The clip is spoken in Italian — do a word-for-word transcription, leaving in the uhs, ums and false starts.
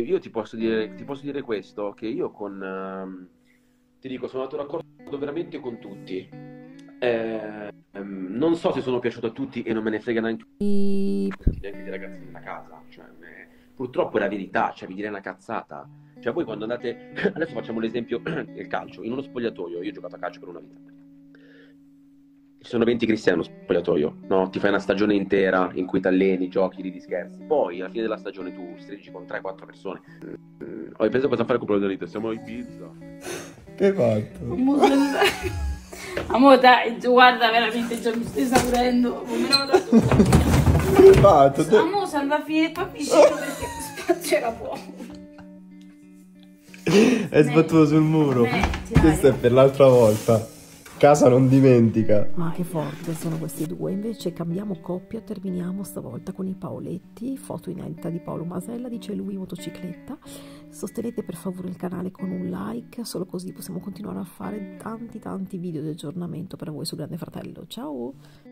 io ti posso dire, ti posso dire questo, che io con, ehm, ti dico, sono andato d'accordo veramente con tutti. Eh, ehm, non so se sono piaciuto a tutti e non me ne frega neanche neanche dei ragazzi della casa. Cioè, eh, purtroppo è la verità, cioè vi direi una cazzata. Cioè voi quando andate, adesso facciamo l'esempio del calcio, in uno spogliatoio, io ho giocato a calcio per una vita. Ci sono venti cristiani nello spogliatoio, no? Ti fai una stagione intera in cui ti alleni, giochi, ridi, scherzi. Poi alla fine della stagione tu stringi con tre quattro persone. Mm, ho ripreso cosa fare con quello dell'Inter, siamo a Ibiza. Che hai fatto? Amore, dai, guarda, veramente già mi stai esaurendo. Come lo vado Che hai fatto? Te- Amore, sono andata a finire qua vicino perché lo spazio era poco. Hai sbattuto sul muro. Metti, dai. Questo è per l'altra volta. Casa non dimentica. Ma che forte sono questi due. Invece cambiamo coppia, terminiamo stavolta con i Paoletti. Foto inedita di Paolo Masella, dice lui motocicletta. Sostenete per favore il canale con un like, solo così possiamo continuare a fare tanti tanti video di aggiornamento per voi su Grande Fratello. Ciao!